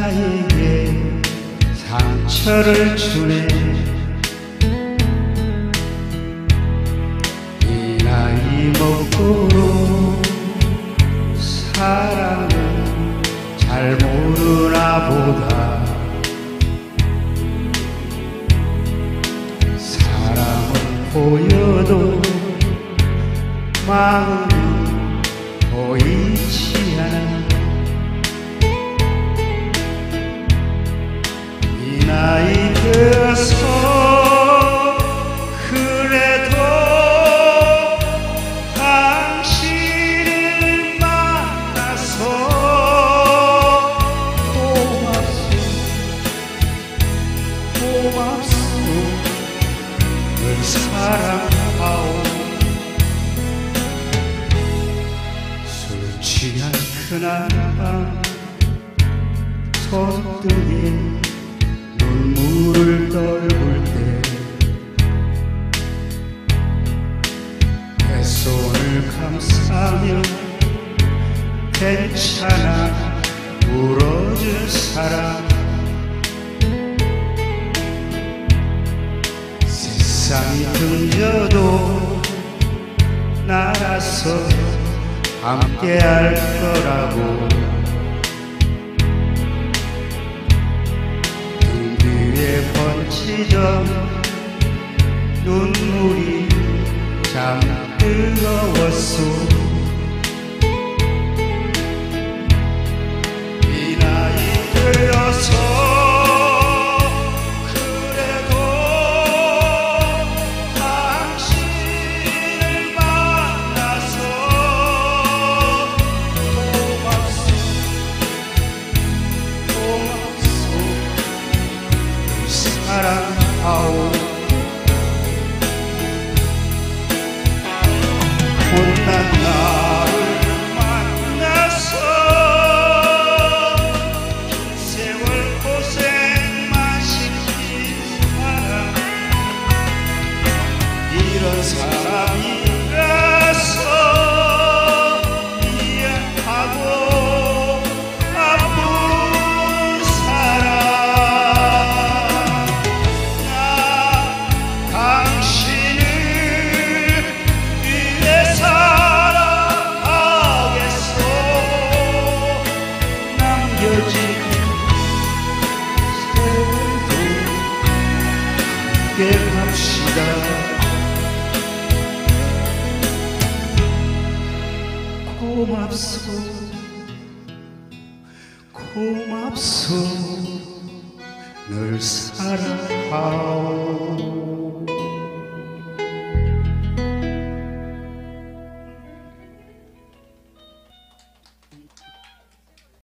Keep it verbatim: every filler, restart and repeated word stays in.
나에게 상처를 주네. 이 나이 먹고도 사랑을 잘 모르나 보다. 사랑은 보여도 마음은 보이지 않아. 이 나이 들어서 그래도 당신을 만나서 고맙소 고맙소 늘 사랑하오. 술 취한 그날 밤 손등에 눈물을 떨굴 때 내 손을 감싸며 괜찮아 울어준 사람. 세상이 등져도 나라서 함께 할 거라고. 등 뒤에 번지던 눈물이 참 뜨거웠소. 이 나이 들어서 사랑하오. 못난 나를 만나서 긴 세월 고생만 시킨 사람. 이런 사람이라서 미안하고 함께 갑시다. 고맙소 고맙소 늘 사랑하오.